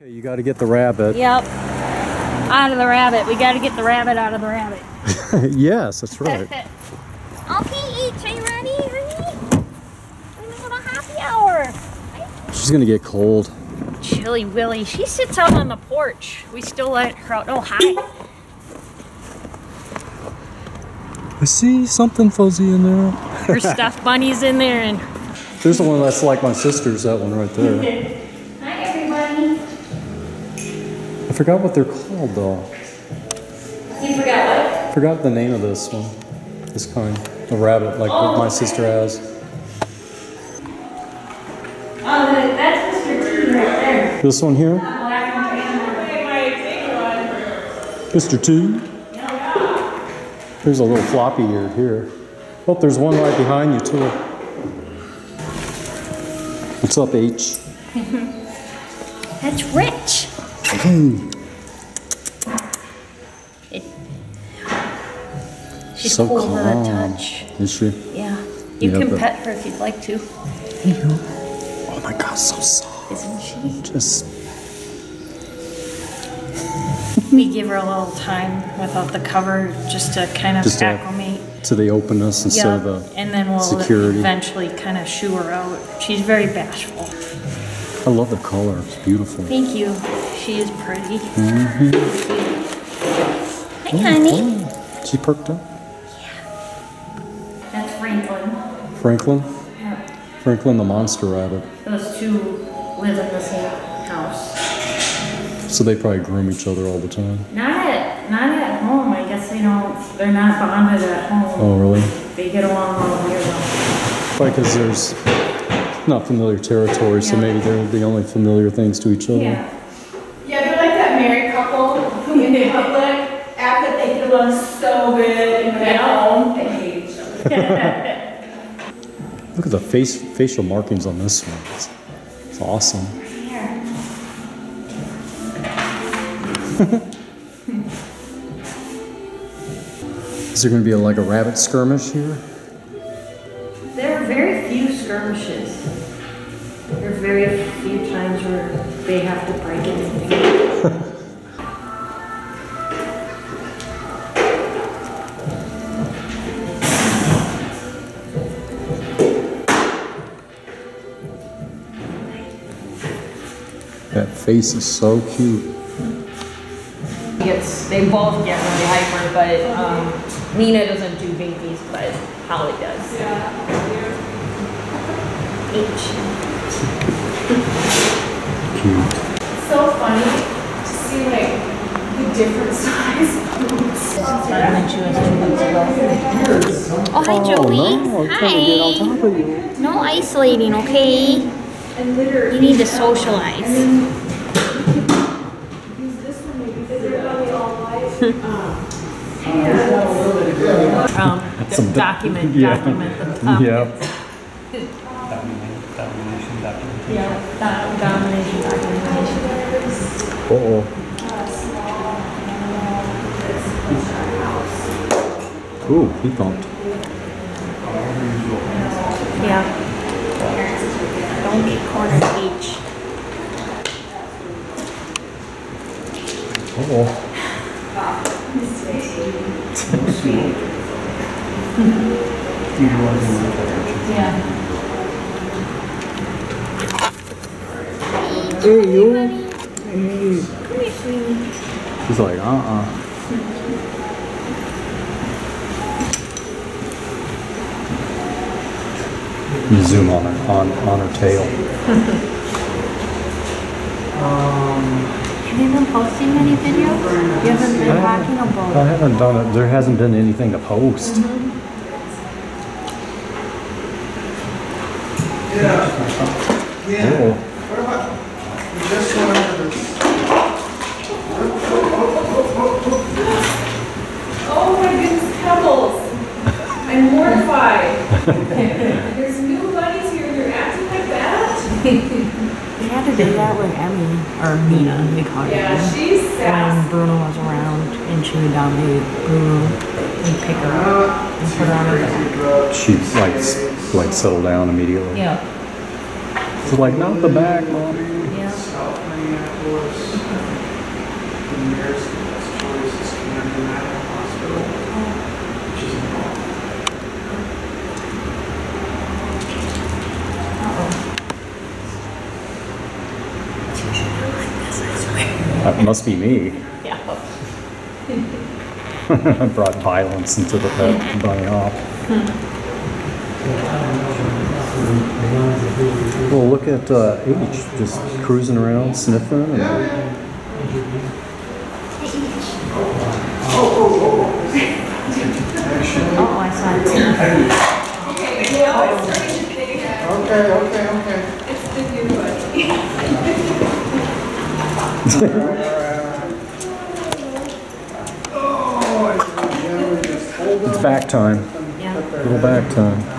Okay, you got to get the rabbit. Yep. Out of the rabbit. We got to get the rabbit out of the rabbit. Yes, that's right. Okay, H, are you ready? We're going to Hoppy Hour. She's going to get cold. Chilly Willy. She sits out on the porch. We still let her out. Oh, hi. I see something fuzzy in there. Her stuffed bunny's in there. And there's the one that's like my sister's, that one right there. hi, everybody. I forgot what they're called, though. You forgot what? I forgot the name of this one. This kind. A rabbit, like what my sister has. Oh, that's Mr. T right there. This one here? Black and tan. Mr. Two? There's a little floppy ear here. Oh, there's one right behind you, too. What's up, H? That's Rich. She's so cool calm. with a touch. Is she? Yeah. You Yeah, can but- pet her if you'd like to. Oh my God, so soft. Isn't she? Just. We give her a little time without the cover just to kind of Just acclimate. to the openness instead of the and then we'll security. eventually kind of shoo her out. She's very bashful. I love the color. It's beautiful. Thank you. She is pretty. Hi, honey. Oh, she perked up. That's Franklin. Franklin? Yeah. Franklin the monster rabbit. Those two live in the same house. So they probably groom each other all the time. Not at home. I guess they're not bonded at home. Oh, really? They get along all year long. Probably because there's not familiar territory, so maybe they're the only familiar things to each other. Yeah. Yeah, they're like that married couple who in public act that they get along so good, and when at home, they hate each other. Look at the facial markings on this one. It's awesome. Is there going to be like a rabbit skirmish here? There are very few skirmishes. There are very few times where they have to break anything. That face is so cute. They both get really hyper, but Nina doesn't do babies, but Holly does. H. Cute. It's so funny to see like the different size boots. Oh, hi, Joey. No, I'm trying to get on top of you. No isolating, okay? And literally, You need to socialize. use this one maybe because they're probably all white. Document the domination documentation. Uh-oh. Ooh, he thumped. Yeah. Don't get cornered, H. Uh-oh. Yeah. Hey, you. Hey. She's like, You zoom on her tail. Have you been posting any videos? You haven't been talking about I haven't done it. There hasn't been anything to post. Uh-oh. Oh my goodness, pebbles! I'm mortified. There's new bunnies here and you're acting like that? We had to do that with Emmy, or Nina, we call her. Yeah, she's When sassy. Bruno was around and she would dominate Bruno and pick her up and put her on her back. She like settled down immediately. Yeah. She's like, not the back, mommy. Yeah. Minneapolis. The nearest choice is Camden Hospital, which is in That must be me. Yeah. I brought violence into the pet bunny hop. Well, look at H, just cruising around, sniffing. And Oh, I saw it. Okay, now it's starting to think. Okay. It's the new buddy. it's back time. Yeah. Little back time.